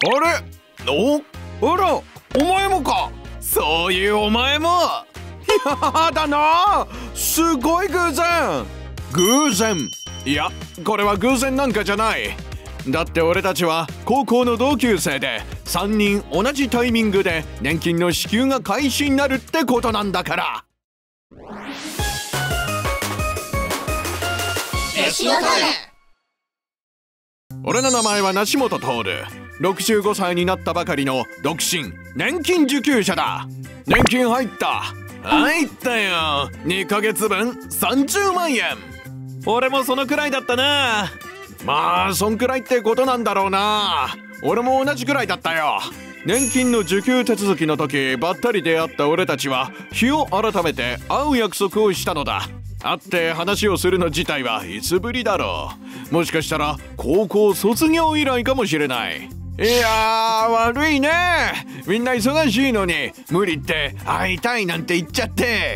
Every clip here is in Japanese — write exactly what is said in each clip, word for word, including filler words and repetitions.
れおあら、お前もか。そういうお前も。やだな、すごい偶然。偶然？いや、これは偶然なんかじゃない。だって俺たちは高校の同級生でさんにん同じタイミングで年金の支給が開始になるってことなんだから。俺の名前は梨本徹。ろくじゅうごさいになったばかりの独身年金受給者だ。年金入った。入ったよ。にかげつぶんさんじゅうまんえん。俺もそのくらいだったな。まあそんくらいってことなんだろうな。俺も同じくらいだったよ。年金の受給手続きの時ばったり出会った俺たちは日を改めて会う約束をしたのだ。会って話をするの自体はいつぶりだろう。もしかしたら高校卒業以来かもしれない。いやー悪いね。みんな忙しいのに無理って会いたいなんて言っちゃって。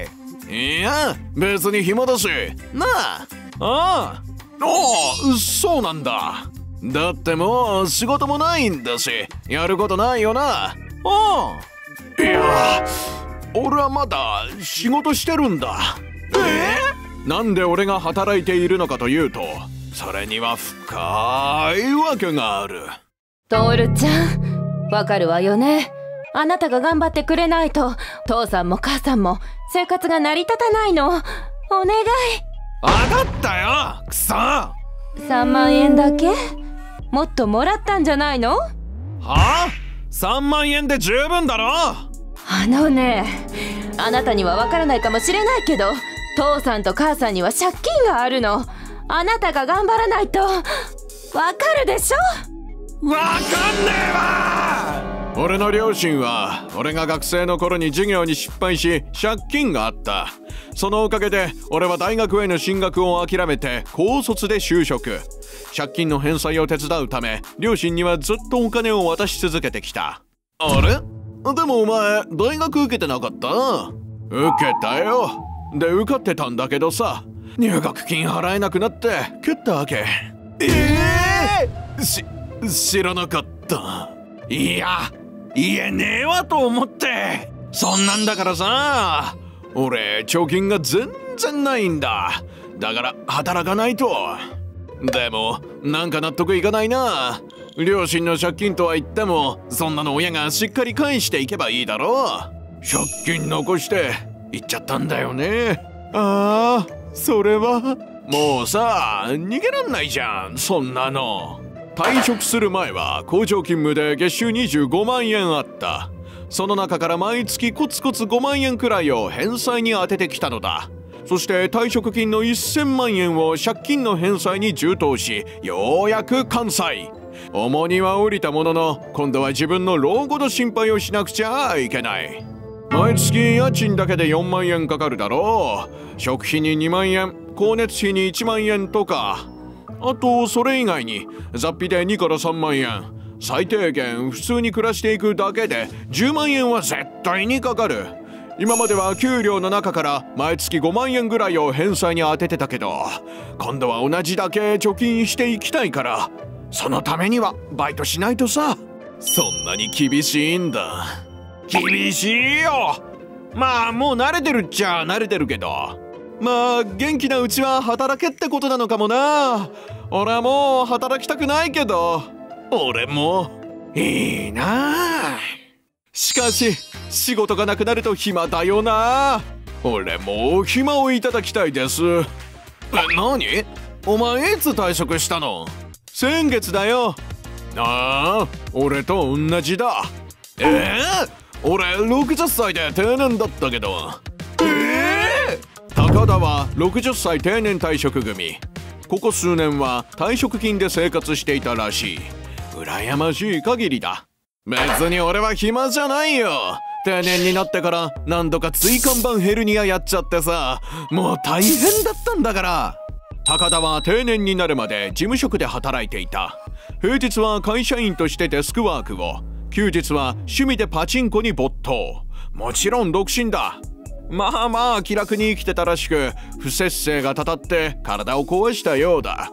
いや別に暇だしなあ。ああ、おお、そうなんだ。だってもう仕事もないんだしやることないよな。ああ、いや俺はまだ仕事してるんだ。えー、なんで俺が働いているのかというと、それには深いわけがある。 トールちゃん、わかるわよね。あなたが頑張ってくれないと父さんも母さんも生活が成り立たないの。お願い。 分かったよ、くそ。 さんまんえんだけ？もっともらったんじゃないの？はあ？さんまんえんで十分だろ。 あのね、あなたにはわからないかもしれないけど、父さんと母さんには借金があるの。あなたが頑張らないと。わかるでしょ？ わかんねえわ。俺の両親は俺が学生の頃に授業に失敗し借金があった。そのおかげで俺は大学への進学を諦めて高卒で就職。借金の返済を手伝うため両親にはずっとお金を渡し続けてきた。あれ？でもお前大学受けてなかった？受けたよ。で受かってたんだけどさ、入学金払えなくなって蹴ったわけ。ええー、し知らなかった。いや言えねえわと思って。そんなんだからさ、俺貯金が全然ないんだ。だから働かないと。でもなんか納得いかないな。両親の借金とは言ってもそんなの親がしっかり返していけばいいだろう。借金残して行っちゃったんだよね。ああ、それはもうさ逃げらんないじゃん、そんなの。退職する前は工場勤務で月収にじゅうごまんえんあった。その中から毎月コツコツごまんえんくらいを返済に充ててきたのだ。そして退職金のせんまんえんを借金の返済に充当し、ようやく完済。重荷は降りたものの今度は自分の老後の心配をしなくちゃいけない。毎月家賃だけでよんまんえんかかるだろう。食費ににまんえん、光熱費にいちまんえんとか。あとそれ以外に雑費でにからさんまんえん。最低限普通に暮らしていくだけでじゅうまんえんは絶対にかかる。今までは給料の中から毎月ごまんえんぐらいを返済に充ててたけど、今度は同じだけ貯金していきたいから、そのためにはバイトしないとさ。そんなに厳しいんだ。厳しいよ。まあもう慣れてるっちゃ慣れてるけど、まあ元気なうちは働けってことなのかもな。俺はもう働きたくないけど。俺もいいな。しかし仕事がなくなると暇だよな。俺も暇をいただきたいです。え、何？お前いつ退職したの？先月だよ。ああ、俺と同じだ。えー、俺ろくじゅっさいで定年だったけど。えー、高田はろくじゅっさい定年退職組。ここ数年は退職金で生活していたらしい。羨ましい限りだ。別に俺は暇じゃないよ。定年になってから何度か椎間板ヘルニアやっちゃってさ、もう大変だったんだから。高田は定年になるまで事務職で働いていた。平日は会社員としてデスクワークを、休日は趣味でパチンコに没頭。もちろん独身だ。まあまあ気楽に生きてたらしく、不摂生がたたって体を壊したようだ。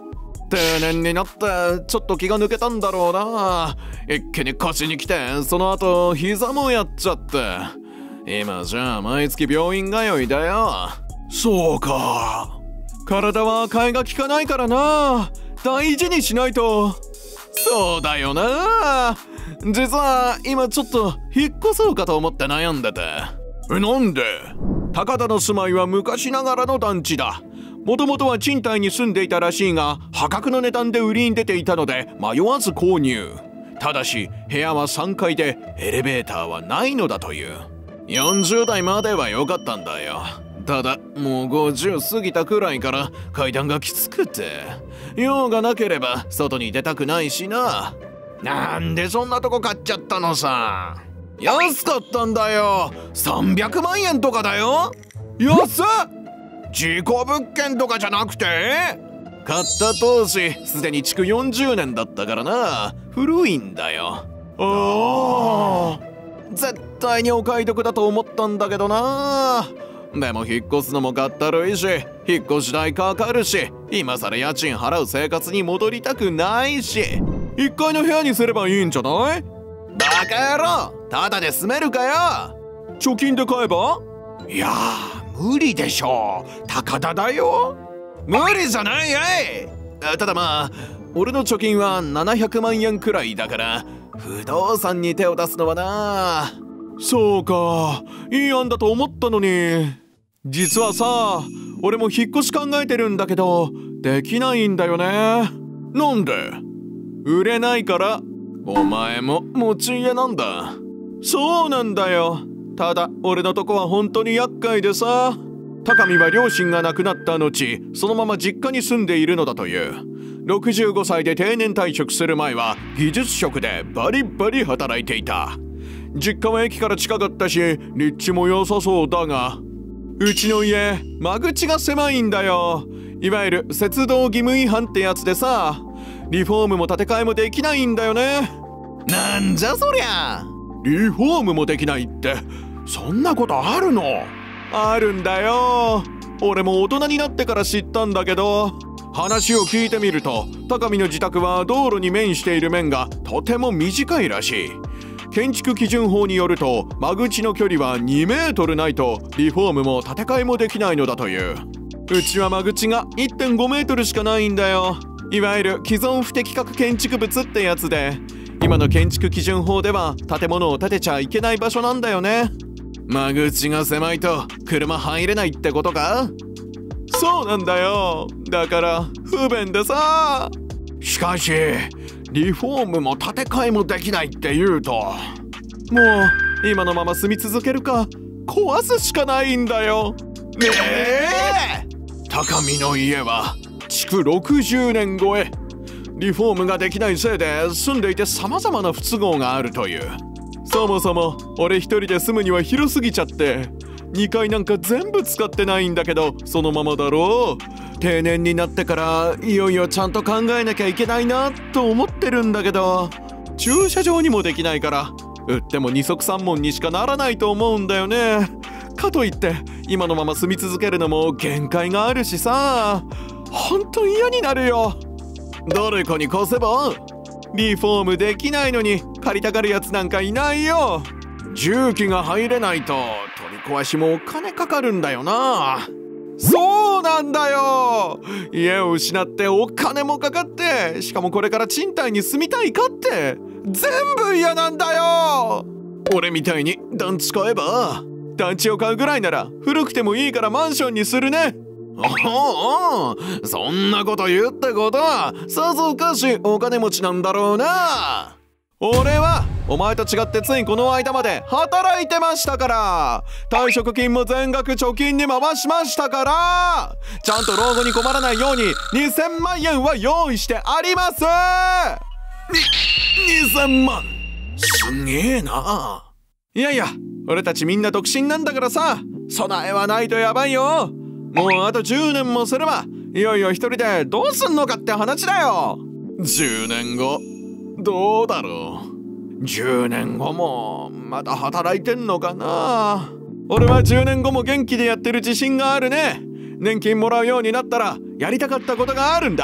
定年になってちょっと気が抜けたんだろうな。一気に腰に来て、その後膝もやっちゃって、今じゃあ毎月病院通いだよ。そうか。体は替えが利かないからな。大事にしないと。そうだよな。実は今ちょっと引っ越そうかと思って悩んでて。え、なんで？高田の住まいは昔ながらの団地だ。もともとは賃貸に住んでいたらしいが、破格の値段で売りに出ていたので迷わず購入。ただし部屋はさんかいでエレベーターはないのだという。よんじゅう代までは良かったんだよ。ただもうごじゅう過ぎたくらいから階段がきつくて、用がなければ外に出たくないしな。なんでそんなとこ買っちゃったのさ。安かったんだよ。さんびゃくまんえんとかだよ。安っ。事故物件とかじゃなくて、買った当時すでに築よんじゅうねんだったからな。古いんだよ。ああ、絶対にお買い得だと思ったんだけどな。でも引っ越すのもかったるいし、引っ越し代かかるし、今さら家賃払う生活に戻りたくないし、いっかいの部屋にすればいいんじゃない？バカ野郎、ただで住めるかよ。貯金で買えば？いやー、無理でしょ。高田だよ。無理じゃないやい。ただまあ俺の貯金はななひゃくまんえんくらいだから、不動産に手を出すのはな。そうか、いい案だと思ったのに。実はさ、俺も引っ越し考えてるんだけどできないんだよね。なんで？売れないから。お前も持ち家なんだ。そうなんだよ。ただ俺のとこは本当に厄介でさ。高見は両親が亡くなった後、そのまま実家に住んでいるのだという。ろくじゅうごさいで定年退職する前は技術職でバリバリ働いていた。実家は駅から近かったし立地も良さそうだが、うちの家間口が狭いんだよ。いわゆる節道義務違反ってやつでさ、リフォームも建て替えもできないんだよね。なんじゃそりゃ。リフォームもできないって、そんなことあるの？あるんだよ。俺も大人になってから知ったんだけど、話を聞いてみると高見の自宅は道路に面している面がとても短いらしい。建築基準法によると間口の距離はにメートルないとリフォームも建て替えもできないのだという。うちは間口が いってんごメートルしかないんだよ。いわゆる既存不適格建築物ってやつで、今の建築基準法では建物を建てちゃいけない場所なんだよね。間口が狭いと車入れないってことか？そうなんだよ。だから不便でさ。しかしリフォームも建て替えもできないって言うと、もう今のまま住み続けるか壊すしかないんだよ。ねえ、高見の家は築ろくじゅうねん超え。リフォームができないせいで住んでいて様々な不都合があるという。そもそも俺一人で住むには広すぎちゃって、にかいなんか全部使ってないんだけど、そのままだろう。定年になってからいよいよちゃんと考えなきゃいけないなと思ってるんだけど、駐車場にもできないから売っても二足三門にしかならないと思うんだよね。かといって今のまま住み続けるのも限界があるしさ、ほんと嫌になるよ。誰かに貸せば？リフォームできないのに借りたがるやつなんかいないよ。重機が入れないと取り壊しもお金かかるんだよな。そうなんだよ。家を失ってお金もかかって、しかもこれから賃貸に住みたいかって全部嫌なんだよ。俺みたいに団地買えば？団地を買うぐらいなら古くてもいいからマンションにするね。おお、そんなこと言うってことはさぞかしお金持ちなんだろうな。俺はお前と違ってついこの間まで働いてましたから、退職金も全額貯金に回しましたから、ちゃんと老後に困らないようににせんまんえんは用意してあります。ににせんまんすげえな。いやいや、俺たちみんな独身なんだからさ、備えはないとやばいよ。もうあとじゅうねんもすればいよいよ一人でどうすんのかって話だよ。じゅうねんごどうだろう。じゅうねんごもまだ働いてんのかな。俺はじゅうねんごも元気でやってる自信があるね。年金もらうようになったらやりたかったことがあるんだ。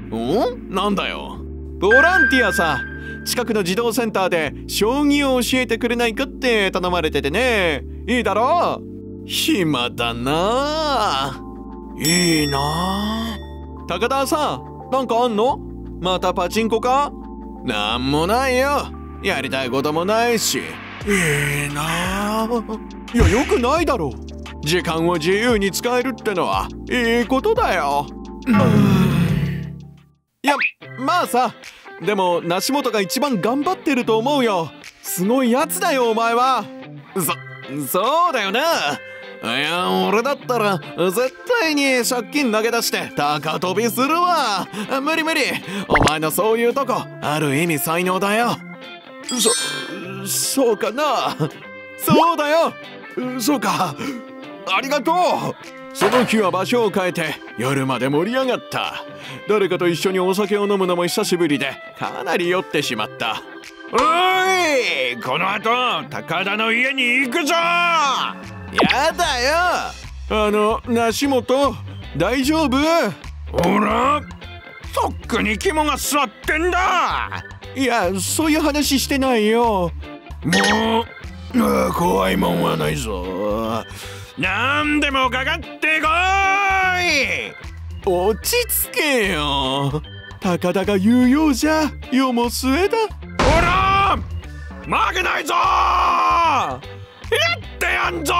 お？なんだよ。ボランティアさ。近くの児童センターで将棋を教えてくれないかって頼まれててね。いいだろ？暇だな。いいな。高田さん、なんかあんの？またパチンコか？なんもないよ。やりたいこともないし。いいな。いや、よくないだろう。時間を自由に使えるってのはいいことだよ。うん、いや、まあさ、でも梨本が一番頑張ってると思うよ。すごいやつだよお前は。そ、そうだよな。いや、俺だったら絶対に借金投げ出して高飛びするわ。無理無理。お前のそういうとこある意味才能だよ。そ、そうかな。そうだよ。そうか。ありがとう。その日は場所を変えて夜まで盛り上がった。誰かと一緒にお酒を飲むのも久しぶりでかなり酔ってしまった。おい、この後高田の家に行くぞ。やだよ。あの梨本、大丈夫？ほら、とっくに肝が座ってんだ。いや、そういう話してないよ。もう怖いもんはないぞ。なんでもかかってこい。落ち着けよ。高田が言うようじゃ世も末だ。ほら、負けないぞ。やってやんぞ。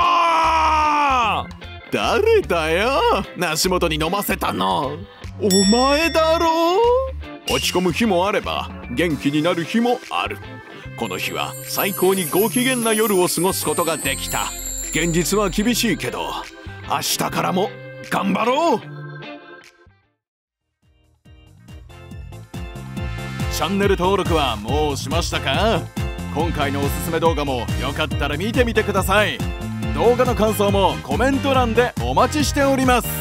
誰だよ、梨本に飲ませたの。お前だろ。落ち込む日もあれば元気になる日もある。この日は最高にご機嫌な夜を過ごすことができた。現実は厳しいけど明日からも頑張ろう。チャンネル登録はもうしましたか？今回のおすすめ動画もよかったら見てみてください。動画の感想もコメント欄でお待ちしております。